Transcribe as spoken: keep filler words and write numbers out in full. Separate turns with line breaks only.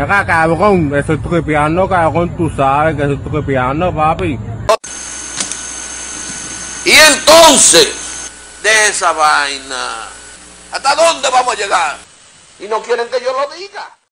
Venga, cabrón, estoy tripeando, cabrón, tú sabes que estoy tripeando, papi.
Y entonces, de esa vaina, ¿hasta dónde vamos a llegar? Y no quieren que yo lo diga.